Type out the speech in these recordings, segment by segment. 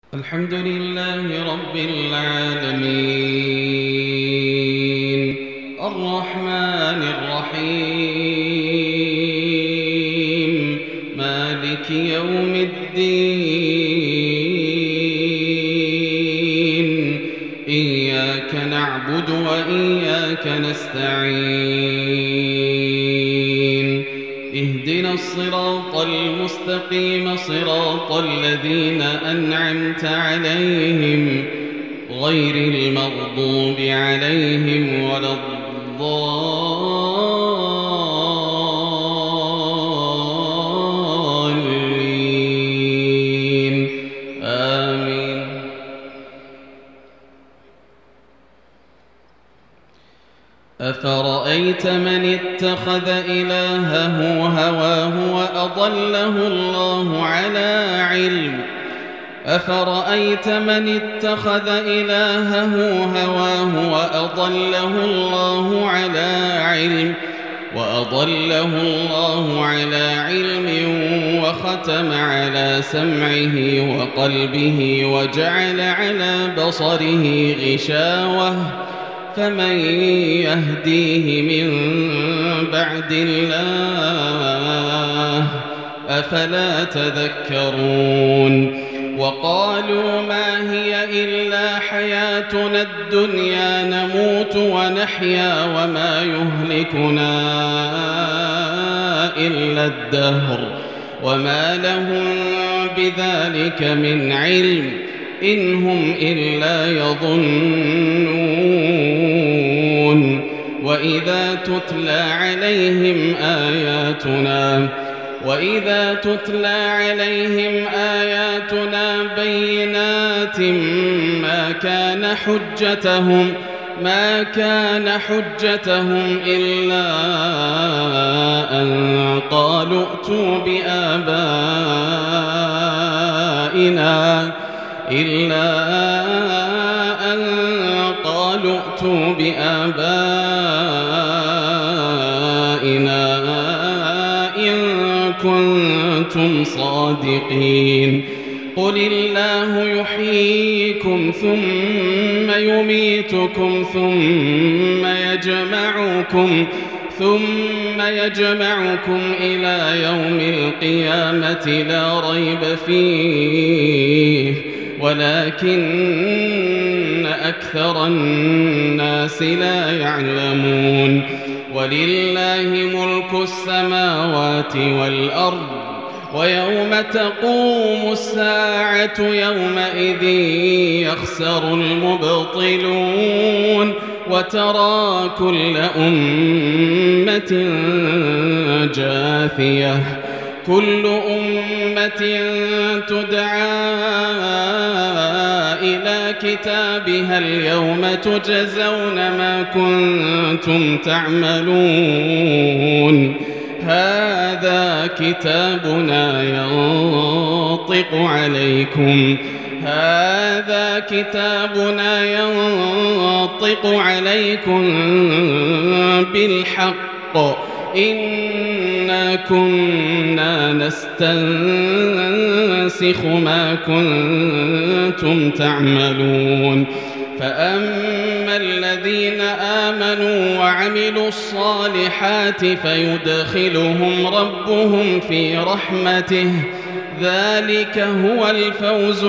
الحمد لله رب العالمين الرحمن الرحيم مالك يوم الدين إياك نعبد وإياك نستعين اهدنا الصراط المستقيم صراط الذين أنعمت عليهم غير المغضوب عليهم ولا الضالين آمين. أفرأيت من اتخذ إلهه هواه وأضله الله على علم أفرأيت من اتخذ إلهه هواه وأضله الله على علم وختم على سمعه وقلبه وجعل على بصره غشاوة فمن يهديه من بعد الله أفلا تذكرون. وقالوا ما هي إلا حياتنا الدنيا نموت ونحيا وما يهلكنا إلا الدهر وما لهم بذلك من علم إن هم إلا يظنون. وإذا تتلى عليهم آياتنا بينات ما كان حجتهم إلا أن قالوا ائتوا بآبائنا إن كنتم صادقين. قل الله يحييكم ثم يميتكم ثم يجمعكم إلى يوم القيامة لا ريب فيه ولكن أكثر الناس لا يعلمون. ولله ملك السماوات والأرض ويوم تقوم الساعة يومئذ يخسر المبطلون وترى كل أمة جاثية كل أمة تدعى إلى كتابها اليوم تجزون ما كنتم تعملون. هذا كتابنا ينطق عليكم بالحق إنا كنا نستنسخ ما كنتم تعملون. فأما الذين آمنوا وعملوا الصالحات فيدخلهم ربهم في رحمته ذلك هو الفوز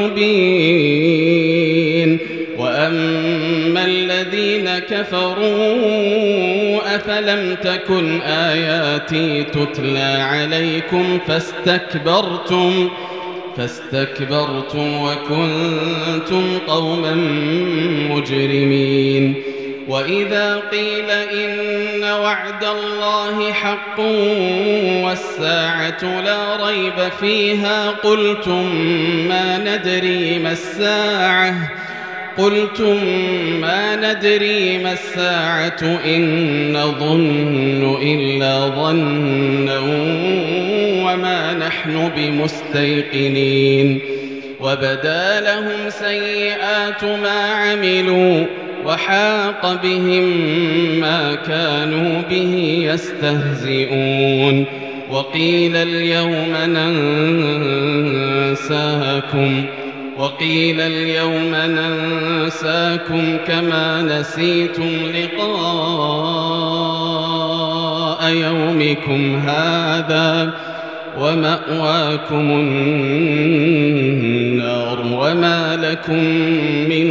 المبين. وأما الذين كفروا أفلم تكن آياتي تتلى عليكم فاستكبرتم وكنتم قوما مجرمين. وإذا قيل إن وعد الله حق والساعة لا ريب فيها قلتم ما ندري ما الساعة إن نظن إلا ظنا وما نحن بمستيقنين. وبدا لهم سيئات ما عملوا وحاق بهم ما كانوا به يستهزئون. وقيل اليوم ننساكم وقيل اليوم ننساكم كما نسيتم لقاء يومكم هذا ومأواكم النار وما لكم من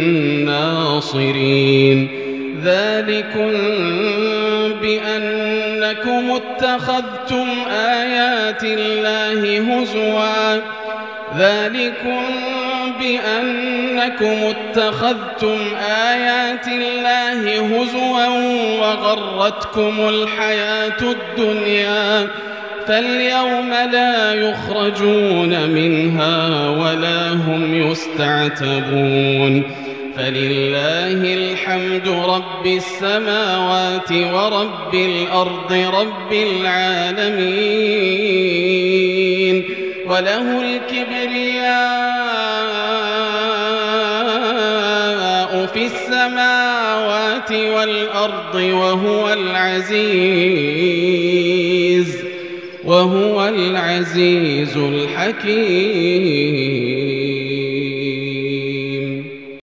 ناصرين ذلكم بأنكم اتخذتم آيات الله هزوا وغرتكم الحياة الدنيا فاليوم لا يخرجون منها ولا هم يستعتبون فلله الحمد رب السماوات ورب الأرض رب العالمين وله الكبرياء في السماوات والأرض وهو العزيز الحكيم.